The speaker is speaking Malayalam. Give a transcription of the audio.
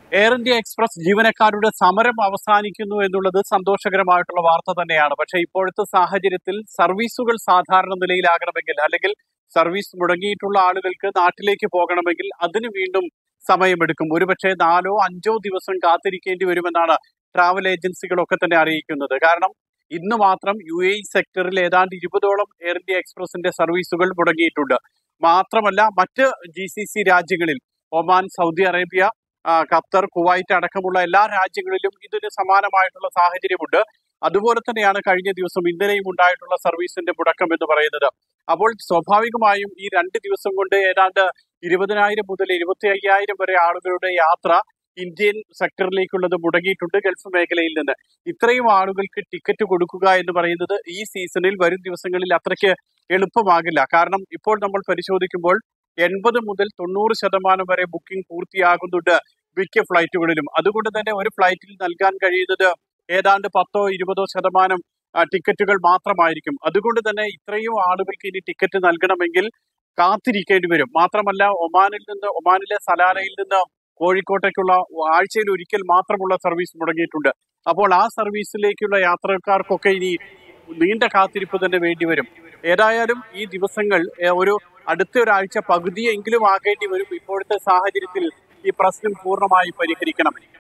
എയർ ഇന്ത്യ എക്സ്പ്രസ് ജീവനക്കാരുടെ സമരം അവസാനിക്കുന്നു എന്നുള്ളത് സന്തോഷകരമായിട്ടുള്ള വാർത്ത തന്നെയാണ്. പക്ഷേ ഇപ്പോഴത്തെ സാഹചര്യത്തിൽ സർവീസുകൾ സാധാരണ നിലയിലാകണമെങ്കിൽ, അല്ലെങ്കിൽ സർവീസ് മുടങ്ങിയിട്ടുള്ള ആളുകൾക്ക് നാട്ടിലേക്ക് പോകണമെങ്കിൽ അതിന് വീണ്ടും സമയമെടുക്കും. ഒരുപക്ഷെ 4-5 ദിവസം കാത്തിരിക്കേണ്ടി വരുമെന്നാണ് ട്രാവൽ ഏജൻസികളൊക്കെ തന്നെ അറിയിക്കുന്നത്. കാരണം ഇന്ന് മാത്രം UAE സെക്ടറിൽ ഏതാണ്ട് 20ഓളം എയർ ഇന്ത്യ എക്സ്പ്രസിന്റെ സർവീസുകൾ മുടങ്ങിയിട്ടുണ്ട്. മാത്രമല്ല മറ്റ് GCC രാജ്യങ്ങളിൽ Oman, Saudi Arabia, Qatar, Kuwait അടക്കമുള്ള എല്ലാ രാജ്യങ്ങളിലും ഇതിന് സമാനമായിട്ടുള്ള സാഹചര്യമുണ്ട്. അതുപോലെ തന്നെയാണ് കഴിഞ്ഞ ദിവസം ഇന്നലെയും ഉണ്ടായിട്ടുള്ള സർവീസിന്റെ മുടക്കം എന്ന് പറയുന്നത്. അപ്പോൾ സ്വാഭാവികമായും ഈ 2 ദിവസം കൊണ്ട് ഏതാണ്ട് 20,000 മുതൽ 25,000 വരെ ആളുകളുടെ യാത്ര ഇന്ത്യൻ സെക്ടറിലേക്കുള്ളത് മുടങ്ങിയിട്ടുണ്ട് ഗൾഫ് മേഖലയിൽ നിന്ന്. ഇത്രയും ആളുകൾക്ക് ടിക്കറ്റ് കൊടുക്കുക എന്ന് പറയുന്നത് ഈ സീസണിൽ വരും ദിവസങ്ങളിൽ അത്രയ്ക്ക് എളുപ്പമാകില്ല. കാരണം ഇപ്പോൾ നമ്മൾ പരിശോധിക്കുമ്പോൾ 80 മുതൽ 90% വരെ ബുക്കിംഗ് പൂർത്തിയാകുന്നുണ്ട് മിക്ക ഫ്ലൈറ്റുകളിലും. അതുകൊണ്ട് തന്നെ ഒരു ഫ്ലൈറ്റിൽ നൽകാൻ കഴിയുന്നത് ഏതാണ്ട് 10-20% ടിക്കറ്റുകൾ മാത്രമായിരിക്കും. അതുകൊണ്ട് തന്നെ ഇത്രയും ആളുകൾക്ക് ഇനി ടിക്കറ്റ് നൽകണമെങ്കിൽ കാത്തിരിക്കേണ്ടി വരും. മാത്രമല്ല ഒമാനിലെ സലാലയിൽ നിന്ന് കോഴിക്കോട്ടേക്കുള്ള ആഴ്ചയിൽ ഒരിക്കൽ മാത്രമുള്ള സർവീസ് മുടങ്ങിയിട്ടുണ്ട്. അപ്പോൾ ആ സർവീസിലേക്കുള്ള യാത്രക്കാർക്കൊക്കെ ഇനി നീണ്ട കാത്തിരിപ്പ് തന്നെ വേണ്ടിവരും. ഏതായാലും ഈ ദിവസങ്ങൾ അടുത്ത ഒരാഴ്ച പകുതിയെങ്കിലും ആകേണ്ടി വരും ഇപ്പോഴത്തെ സാഹചര്യത്തിൽ ഈ പ്രശ്നം പൂർണ്ണമായി പരിഹരിക്കണം.